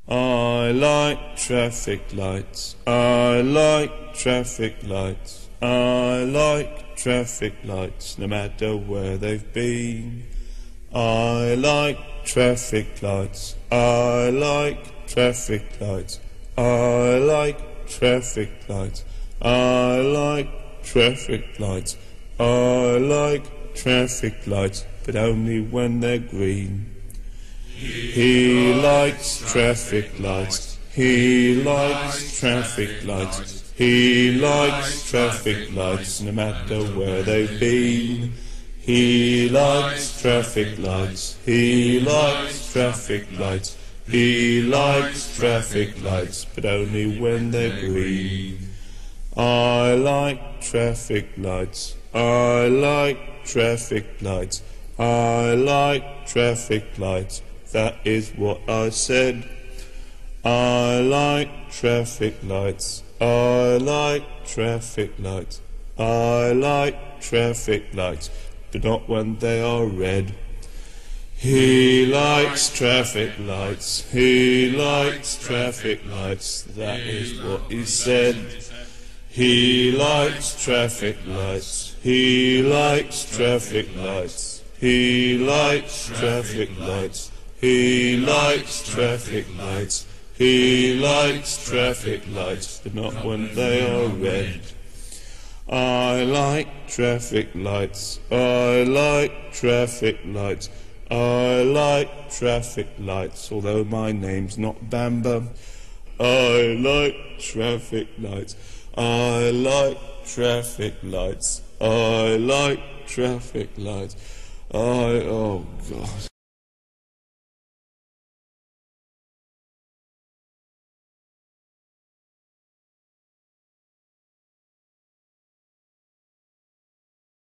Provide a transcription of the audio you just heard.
I like traffic lights. I like traffic lights. I like traffic lights, no matter where they've been. I like traffic lights. I like traffic lights. I like traffic lights. I like traffic lights. I like traffic lights, but only when they're green. He likes traffic lights. He likes traffic lights. He likes traffic lights, no matter where they've been. He likes traffic lights. He likes traffic lights. He likes traffic lights, but only when they're green. I like traffic lights. I like traffic lights. I like traffic lights. That is what I said. I like traffic lights. I like traffic lights. I like traffic lights, but not when they are red. He likes traffic lights. He likes traffic lights. That is what he said. He likes traffic lights. He likes traffic lights. He likes traffic lights. He likes traffic lights. He likes traffic lights, but not when they are red. I like traffic lights. I like traffic lights. I like traffic lights, although my name's not Bamba. I like traffic lights. I like traffic lights. I like traffic lights. Oh God.